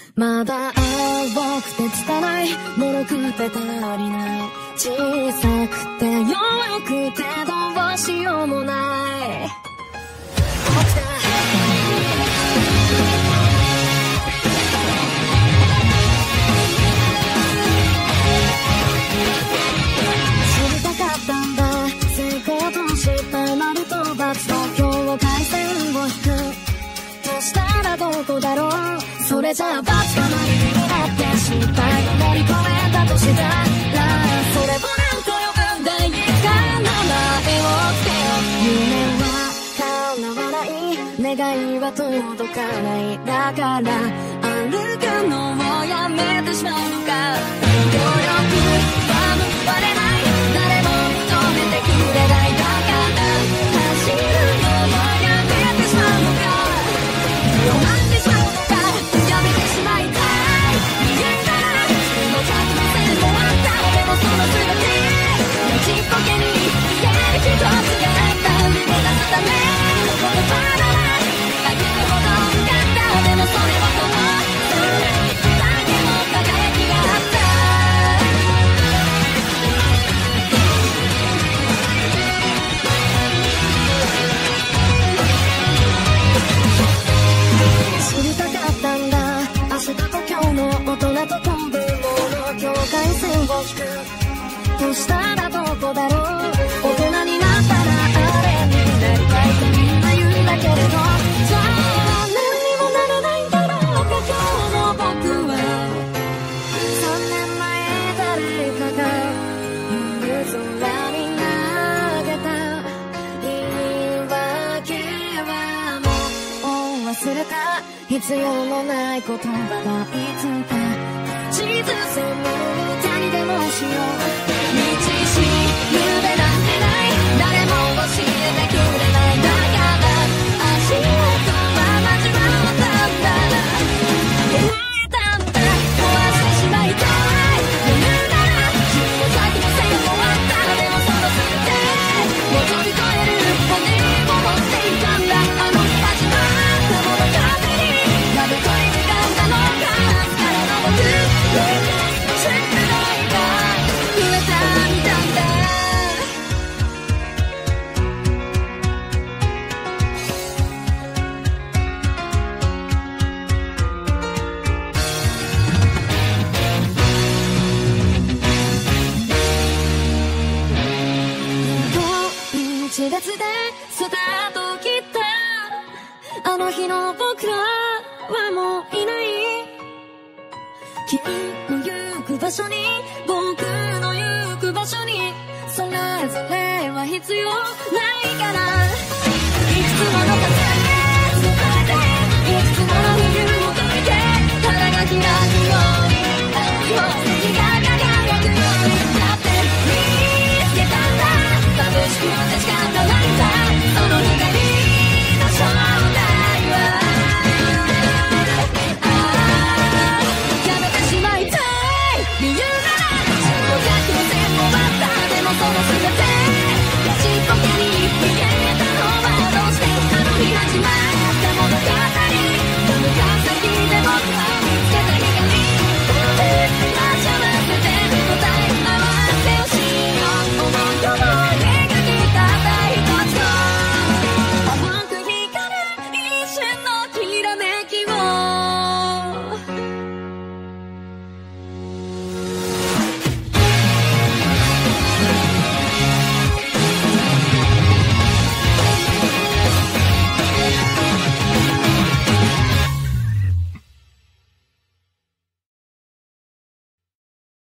まだ青くて拙い、脆くて足りない、小さくて弱くてどうしようもない。知りたかったんだ、成功と失敗、丸と×の境界線を引くとしたらどこだろう。それじゃあ×が丸になって失敗を乗り越えたとしたら、それをなんと呼ぶんだ、いいか名前をつけよう。夢は叶わない、願いは届かない、だから歩くのをやめてしまうのか。努力は報われない、誰も認めてくれない、だから走るのをやめてしまうのか。止まってしまうのか、やめてしまいたい。見えたらその着地線もあった。でもその全てちっぽけに見える一つがあった。目指すための言葉なら言うほど深かった。でもそれはこのそれだけの輝きがあった。知りたかったんだ、明日と今日の大人と飛ぶもの境界線を引くとしたらどこだろう。大人になったらあれになりたいとみんな言うんだけれど、じゃあ何にもならないんだろうか。今日の僕は3年前誰かが夜空に投げた言い訳はもう忘れた。必要のない言葉がいつか地図線の歌にでもしよう。道しるべなんてない、誰も教えてくれない、だから足音は間違ったんだ、壊れたんだ、壊してしまいたい。言うなら自分先の線もあった。でもその全てを飛び越える骨を持っていたんだ。あの日始まった物語、などという時間なのか。明日からの僕チェックの意が増えたみたいだ。1月でスタートを切ったあの日の僕らはもういない。君の行く場所に僕の行く場所にそれぞれは必要ないから、いくつもの